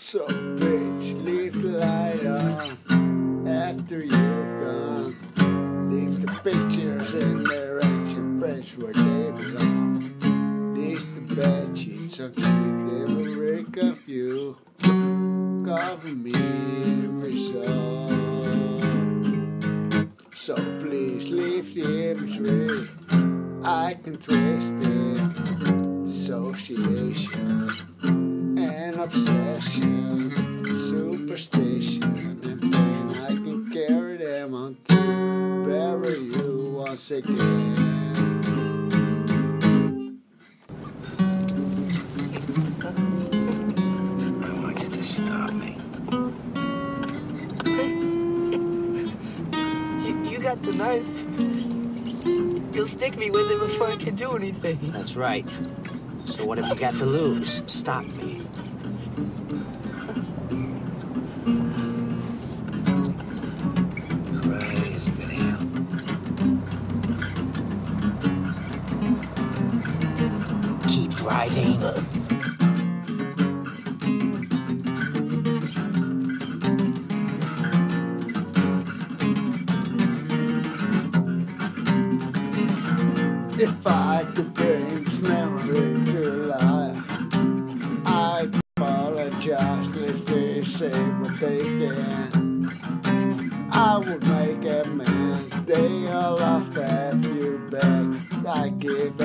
So bitch, leave the light on after you've gone. Leave the pictures in their action fresh where they belong. Leave the bed sheets so cute they will reek of you. Cover me in result. So please leave the imagery. I can twist it. Dissociation and obsession, superstition and pain. I can carry them on to bury you once again. I want you to stop me. You got the knife. You'll stick me with it before I can do anything. That's right. So what have you got to lose? Stop me. Crazy good hell. Keep driving. If I could bring this memory to life, I'd apologize if they say what they did. I would make amends. They all laughed at you back. I give